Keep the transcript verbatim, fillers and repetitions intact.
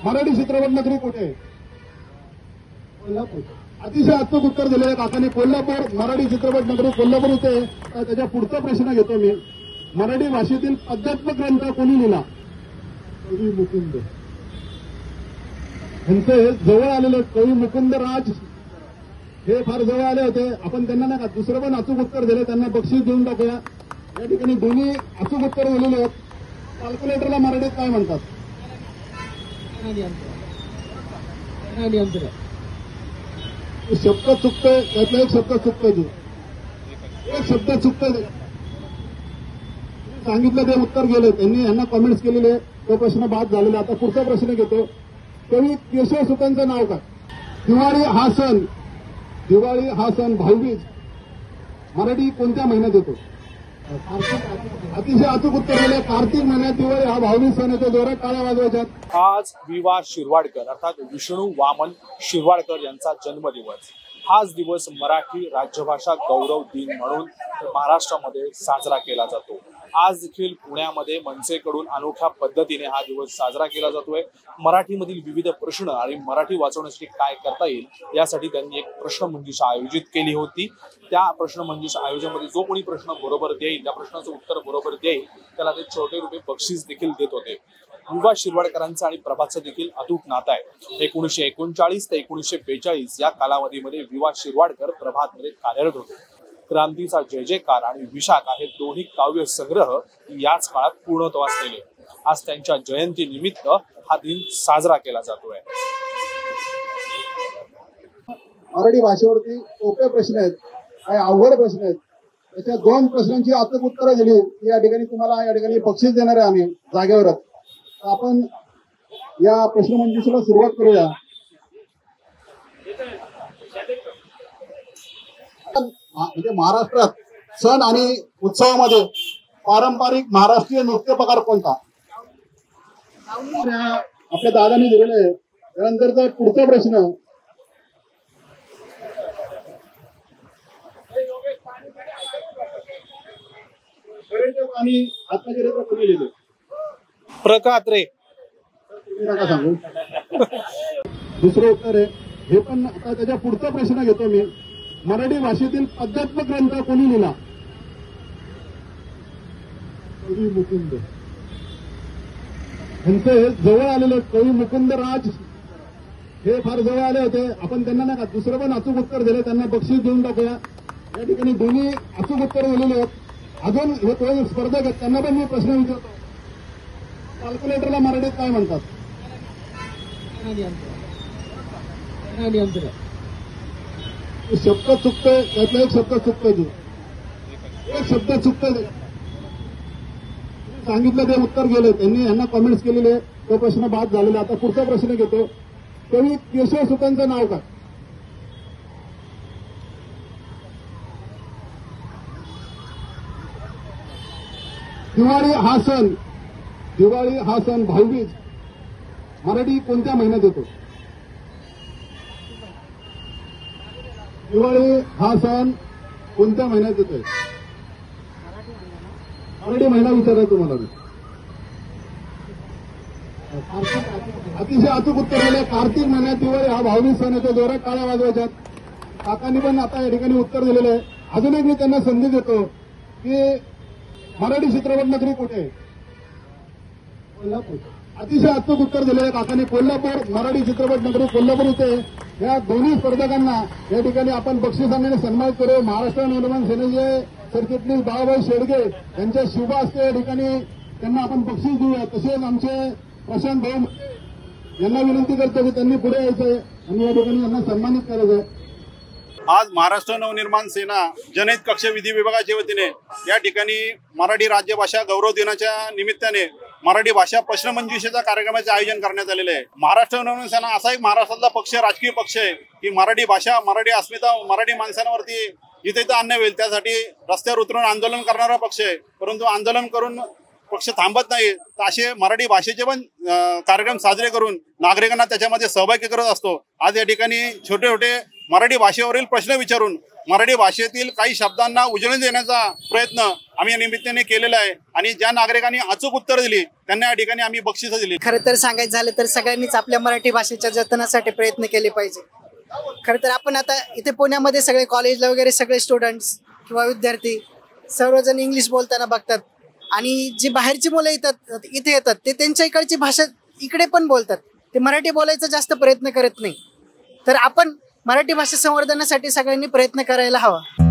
मराठी चित्रपट नगरी कुठे? कोल्हापूर. अतिशय अचूक उत्तर दिलेलं काकाने. कोल्हापूर मराठी चित्रपट नगरी कोल्हापूर होते. त्याच्या पुढचा प्रश्न घेतो मी. मराठी भाषेतील अध्यात्मक ग्रंथ कोणी लिहिला? कवी मुकुंद. यांचे जवळ आलेले कवी मुकुंद राज हे फार जवळ आले होते. आपण त्यांना नाही का दुसरं पण अचूक उत्तर दिले, त्यांना बक्षीस देऊन टाकूया. या ठिकाणी दोन्ही अचूक उत्तर दिलेले आहेत. कॅल्क्युलेटरला मराठीत काय म्हणतात? शब्द चुकतोय, त्यातला एक शब्द चुकतोय. तू एक शब्द चुकतोय. सांगितलं ते उत्तर गेले. त्यांनी यांना कॉमेंट्स केलेले. तो प्रश्न बाद झालेला. आता पुढचा प्रश्न घेतो. कवी केशव सुतांचं नाव काय? दिवाळी हा सण दिवाळी हा सण भाऊबीज मराठी कोणत्या महिन्यात येतो? अतिशय अचूक उत्तर दिले. कार्तिक महिन्यात दिवाळी हा भाऊबीज सण येतो. जोरात टाळ्या वाजवायच्यात. आज वि वा शिरवाडकर अर्थात विष्णू वामन शिरवाडकर यांचा जन्मदिवस. हाच दिवस मराठी राज्यभाषा गौरव दिन म्हणून महाराष्ट्रामध्ये साजरा केला जातो. आज देखील पुण्यामध्ये मनसेकडून अनोख्या पद्धतीने हा दिवस साजरा केला जातोय. मराठीमधील विविध प्रश्न आणि मराठी वाचवण्यासाठी काय करता येईल यासाठी त्यांनी एक प्रश्नमंजुषा आयोजित केली होती. त्या प्रश्नमंजुषा आयोजनामध्ये जो कोणी प्रश्न बरोबर देईल, त्या प्रश्नाचं उत्तर बरोबर देईल, त्याला ते छोटे रुपये बक्षीस देखील देत होते. विवा शिरवाडकरांचं आणि प्रभातचं देखील अतूट नातं आहे. एकोणीसशे एकोणचाळीस ते एकोणीसशे बेचाळीस या कालावधीमध्ये विवा शिरवाडकर प्रभातमध्ये कार्यरत होते. क्रांतीचा जय जयकार आणि विशाखा हे दोन्ही काव्य संग्रह याच काळात पूर्णत्वास नेले. आज त्यांच्या जयंती निमित्त हा दिन साजरा केला जातोय. मराठी भाषेवरती सोपे प्रश्न आहेत, काही अवघड प्रश्न आहेत. त्याच्या दोन प्रश्नांची अचूक उत्तरं दिली या ठिकाणी तुम्हाला या ठिकाणी बक्षीस देणार आहे आम्ही जागेवरच. आपण या प्रश्नमंजुषेला सुरुवात करूया. म्हणजे महाराष्ट्रात सण आणि उत्सवामध्ये पारंपरिक महाराष्ट्रीय नृत्य प्रकार कोणता? आपल्या दादांनी दिलेलं आहे. त्यानंतरचा पुढचा प्रश्न. आणि आत्मचरित्र कोणी लिहिले? प्रकात्रे. नका सांगू. दुसरं उत्तर आहे हे पण. आता त्याच्या पुढचा प्रश्न घेतो मी. मराठी भाषेतील अध्यात्मक ग्रंथ कोणी लिहिला? कवी मुकुंद. यांचे जवळ आलेले कवी मुकुंद राज हे फार जवळ आले होते. आपण त्यांना नाही का दुसरं पण अचूक उत्तर दिले, त्यांना बक्षीस देऊन टाकूया. या ठिकाणी दोन्ही अचूक उत्तर दिलेले आहेत. अजून हे थोडे स्पर्धक आहेत, त्यांना पण मी प्रश्न विचारतो. कॅल्क्युलेटरला मराठीत काय म्हणतात? शब्द चुकतोय, त्यातला एक शब्द चुकतोय. तू एक शब्द चुकतोय. सांगितलं ते उत्तर गेले. त्यांनी यांना कॉमेंट्स केलेले. तो प्रश्न बाद झालेला. आता पुढचा प्रश्न घेतो. कवी केशव सुतांचं नाव काय? दिवाळी हा सण दिवाळी हा सण भाऊबीज मराठी कोणत्या महिन्यात येतो? दिवाळी हा सण कोणत्या महिन्यात येतोय? मराठी महिना विचारायचं तुम्हाला मी. अतिशय अचूक उत्तर दिले. कार्तिक महिन्यात दिवाळी हा भाऊबीज सण येतो. जोरात टाळ्या वाजवायच्यात. काकांनी पण आता या ठिकाणी उत्तर दिलेलं आहे. अजून एक मी त्यांना संधी देतो की मराठी चित्रपट नगरी कुठे? कोल्हापूर. अतिशय अचूक उत्तर दिलेलं काकांनी. कोल्हापूर मराठी चित्रपट नगरी कोल्हापूर होते. या दोन्ही स्पर्धकांना या ठिकाणी आपण बक्षिसाने सन्मानित करू. महाराष्ट्र नवनिर्माण सेनेचे सरचिटणीस बाळाभाई शेडगे यांच्या शुभ हस्ते या ठिकाणी त्यांना आपण बक्षीस देऊया. तसेच आमचे प्रशांत भाऊ यांना विनंती करतो की त्यांनी पुढे यायचंय आणि या ठिकाणी यांना सन्मानित करायचंय. आज महाराष्ट्र नवनिर्माण सेना जनहित कक्ष विधी विभागाच्या वतीने या ठिकाणी मराठी राज्यभाषा गौरव दिनाच्या निमित्ताने मराठी भाषा प्रश्नमंजुषेचा कार्यक्रमाचे आयोजन करण्यात आलेले आहे. महाराष्ट्र नवनिर्माण सेना असा एक महाराष्ट्रातला पक्ष राजकीय पक्ष आहे की मराठी भाषा मराठी अस्मिता मराठी माणसांवरती जिथे इथं अन्याय होईल त्यासाठी रस्त्यावर उतरून आंदोलन करणारा पक्ष आहे. परंतु आंदोलन करून पक्ष थांबत नाही. तर असे मराठी भाषेचे पण कार्यक्रम साजरे करून नागरिकांना त्याच्यामध्ये सहभागी करत असतो. आज या ठिकाणी छोटे छोटे मराठी भाषेवरील प्रश्न विचारून मराठी भाषेतील काही शब्दांना उजळणी देण्याचा प्रयत्न आम्ही या निमित्ताने केलेला आहे आणि ज्या नागरिकांनी अचूक उत्तर दिली त्यांना या ठिकाणी आम्ही बक्षिसं दिली. खरं तर सांगायचं झालं तर सगळ्यांनीच आपल्या मराठी भाषेच्या जतनासाठी प्रयत्न केले पाहिजे. खरं तर आपण आता इथे पुण्यामध्ये सगळे कॉलेजला वगैरे सगळे स्टुडंट्स किंवा विद्यार्थी सर्वजण इंग्लिश बोलताना बघतात आणि जी बाहेरची मुलं येतात इथे येतात ते त्यांच्या इकडची भाषा इकडे पण बोलतात, ते मराठी बोलायचा जास्त प्रयत्न करत नाही. तर आपण मराठी भाषा संवर्धनासाठी सगळ्यांनी प्रयत्न करायला हवा.